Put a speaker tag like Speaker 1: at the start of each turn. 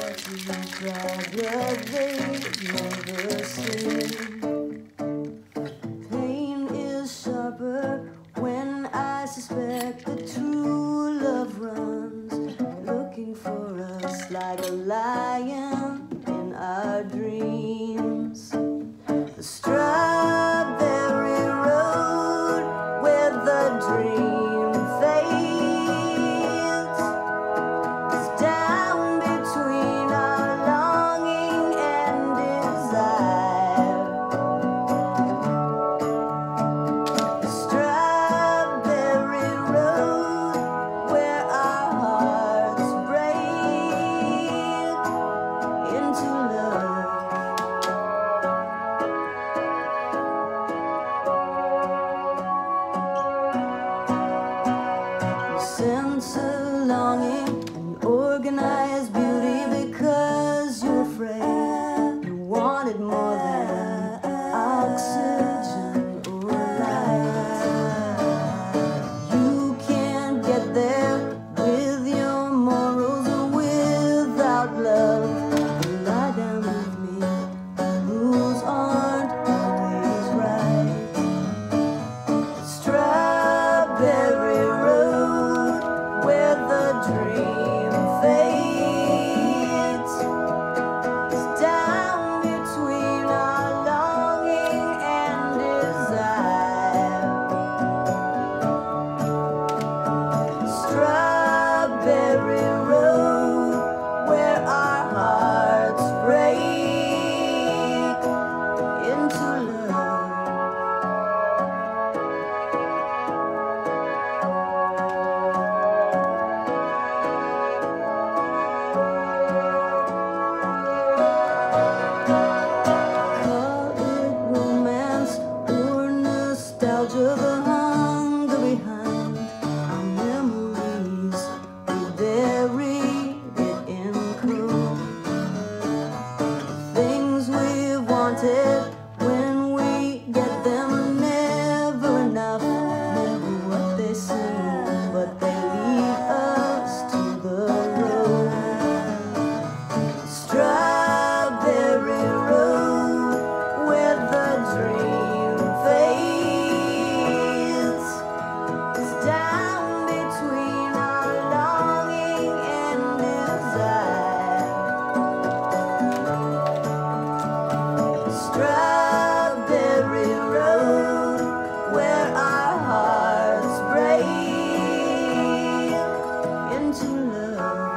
Speaker 1: probably never seen. Pain is sharper when I suspect that true love runs, looking for us like a lion in our dreams. The strawberry road where the dream fades is down between our longing and desire. The strawberry road where our hearts break into love. Sense of longing and organized beauty because you're afraid you wanted more than oxygen or light. You can't get there with your morals or without love. Lie down with me, rules aren't always right. Strawberry road where the dream fades is down between our longing and desire. Strawberry road where our hearts break into love. Call it romance or nostalgia, the hunger behind our memories. We buried it in cold. Things we've wanted when we get them are never enough. Never what they seem, but they lead us to the road. Strawberry road where the dream fades is down between our longing and desire. Strawberry road where our hearts break into love.